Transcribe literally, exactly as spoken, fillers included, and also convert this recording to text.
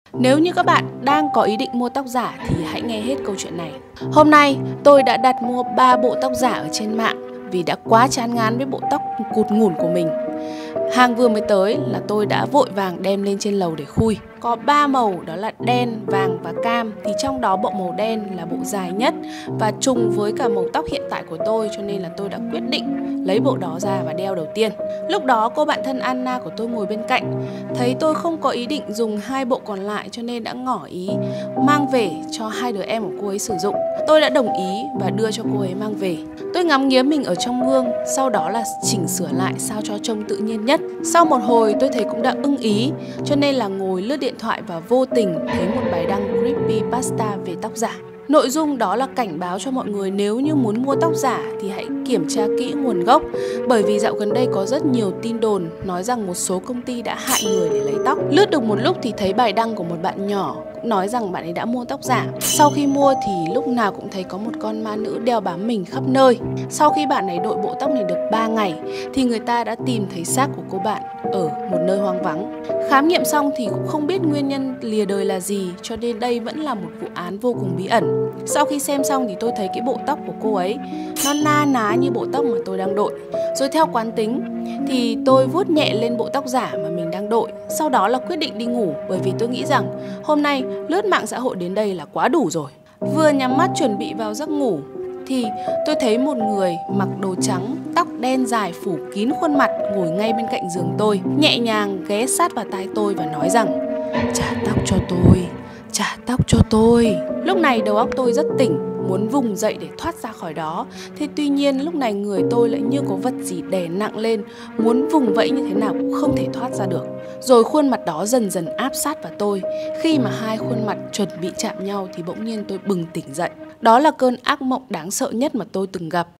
Nếu như các bạn đang có ý định mua tóc giả thì hãy nghe hết câu chuyện này. Hôm nay tôi đã đặt mua ba bộ tóc giả ở trên mạng vì đã quá chán ngán với bộ tóc cụt ngủn của mình. Hàng vừa mới tới là tôi đã vội vàng đem lên trên lầu để khui. Có ba màu, đó là đen, vàng và cam. Thì trong đó bộ màu đen là bộ dài nhất và trùng với cả màu tóc hiện tại của tôi, cho nên là tôi đã quyết định lấy bộ đó ra và đeo đầu tiên. Lúc đó cô bạn thân Anna của tôi ngồi bên cạnh, thấy tôi không có ý định dùng hai bộ còn lại cho nên đã ngỏ ý mang về cho hai đứa em của cô ấy sử dụng. Tôi đã đồng ý và đưa cho cô ấy mang về. Tôi ngắm nghía mình ở trong gương, sau đó là chỉnh sửa lại sao cho trông tự nhiên nhất. Sau một hồi tôi thấy cũng đã ưng ý, cho nên là ngồi lướt điện thoại và vô tình thấy một bài đăng creepypasta về tóc giả. Nội dung đó là cảnh báo cho mọi người nếu như muốn mua tóc giả thì hãy kiểm tra kỹ nguồn gốc. Bởi vì dạo gần đây có rất nhiều tin đồn nói rằng một số công ty đã hại người để lấy tóc. Lướt được một lúc thì thấy bài đăng của một bạn nhỏ cũng nói rằng bạn ấy đã mua tóc giả. Sau khi mua thì lúc nào cũng thấy có một con ma nữ đeo bám mình khắp nơi. Sau khi bạn ấy đội bộ tóc này được ba ngày thì người ta đã tìm thấy xác của cô bạn ở một nơi hoang vắng. Khám nghiệm xong thì cũng không biết nguyên nhân lìa đời là gì, cho nên đây vẫn là một vụ án vô cùng bí ẩn. Sau khi xem xong thì tôi thấy cái bộ tóc của cô ấy nó na ná như bộ tóc mà tôi đang đội. Rồi theo quán tính thì tôi vuốt nhẹ lên bộ tóc giả mà mình đang đội. Sau đó là quyết định đi ngủ, bởi vì tôi nghĩ rằng hôm nay lướt mạng xã hội đến đây là quá đủ rồi. Vừa nhắm mắt chuẩn bị vào giấc ngủ thì tôi thấy một người mặc đồ trắng, tóc đen dài phủ kín khuôn mặt ngồi ngay bên cạnh giường tôi, nhẹ nhàng ghé sát vào tai tôi và nói rằng: "Trả tóc cho tôi, trả tóc cho tôi." Lúc này đầu óc tôi rất tỉnh, muốn vùng dậy để thoát ra khỏi đó. Thế tuy nhiên lúc này người tôi lại như có vật gì đè nặng lên, muốn vùng vẫy như thế nào cũng không thể thoát ra được. Rồi khuôn mặt đó dần dần áp sát vào tôi. Khi mà hai khuôn mặt chuẩn bị chạm nhau thì bỗng nhiên tôi bừng tỉnh dậy. Đó là cơn ác mộng đáng sợ nhất mà tôi từng gặp.